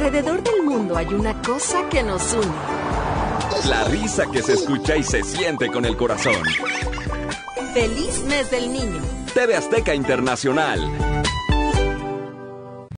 Alrededor del mundo hay una cosa que nos une. La risa que se escucha y se siente con el corazón. ¡Feliz Mes del Niño! TV Azteca Internacional.